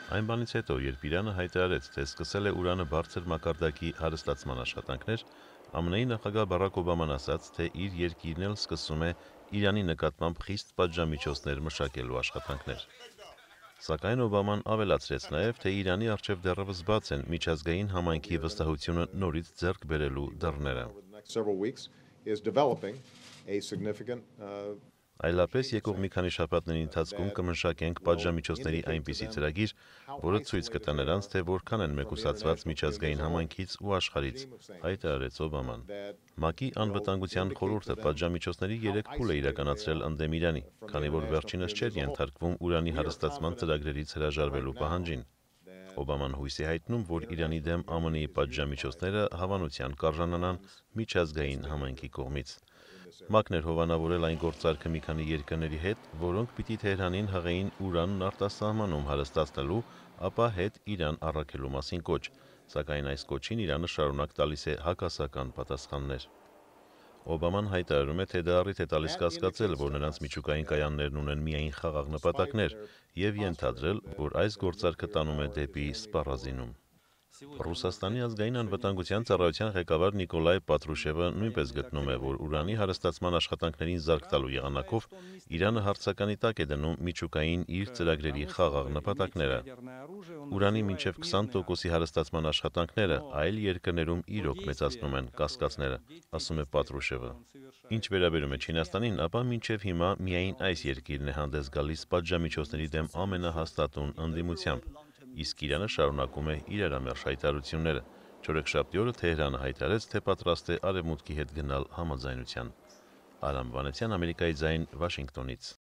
Այն բանից հետո, երբ Իրանը հայտարարեց, թե սկսել է ուրանը բարձր մակարդակի հարստացման աշխատանքներ, ԱՄՆ-ի նախագահ Բարակ Օբաման ասաց, թե իր երկիրն էլ սկսում է Իրանի նկատմամբ խիստ պատժամիջոցներ մշակելու աշխատանքներ։ Սակայն Օբաման ավելացրեց նաև, թե Իրանի առջև դեռևս բաց են միջազգային համայնքի վստահությունը նորից ձեռք բերելու դռները։ Այլապես եկող մի քանի շաբաթների ընթացքում կմշակենք պատժամիջոցների այնպիսի ծրագիր, որը ցույց կտա նրանց, թե որքան են մեկուսացված միջազգային համայնքից ու աշխարհից, հայտարարեց Օբաման։ ՄԱԿ-ի անվտանգության խորհուրդը պատժամիջոցների 3 փուլ է իրականացրել ընդդեմ Իրանի, քանի որ վերջինս չէր ենթարկվում ուրանի հարստացման ծրագրերից հրաժարվելու պահանջին։ Օբաման հույս է հայտնում, որ Իրանի դեմ ԱՄՆ-ի պատժամիջոցները հավանության կարժանանան միջազգային համայնքի կողմից։ ՄԱԿ-ն էր հովանավորել այն գործարքը մի քանի երկրների հետ, որոնք պիտի Թեհրանին հղեին ուրանն արտասահմանում հարստացնելու, ապա հետ Իրան առաքելու մասին կոչ, սակայն այս կոչին Իրանը շարունակ տալիս է հակասական պատասխաններ։ Օբաման հայտարարում է, թե դա առիթ է տալիս կասկածել, որ նրանց միջուկային կայաններն ունեն միայն խաղաղ նպատակներ, եւ ենթադրել, որ այս գործարքը տանում է դեպի սպառազինում։ Ռուսաստանի ազգային անվտանգության ծառայության ղեկավար Նիկոլայ Պատրուշևը նույնպես գտնում է, որ ուրանի հարստացման աշխատանքներին զարկ տալու եղանակով Իրանը հարցականի տակ է դնում միջուկային իր ծրագրերի խաղաղ նպատակները։ Ուրանի մինչև 20%-ի հարստացման աշխատանքները այլ երկրներում իրոք մեծացնում են կասկածները, ասում է Պատրուշևը։ Ինչ վերաբերում է Չինաստանին, ապա մինչև հիմա միայն այս երկիրն է հանդես գալիս պատժամիջոցների դեմ ամենահաստատուն ընդդիմությամբ, իսկ Իրանը շարունակում է իրարամերժ հայտարարությունները։ Չորեքշաբթի օրը Թեհրանը հայտարարեց, թե պատրաստ է Արևմուտքի հետ գնալ համաձայնության։ Արամ Վանեցյան, Ամերիկայի ձայն, Վաշինգտոնից։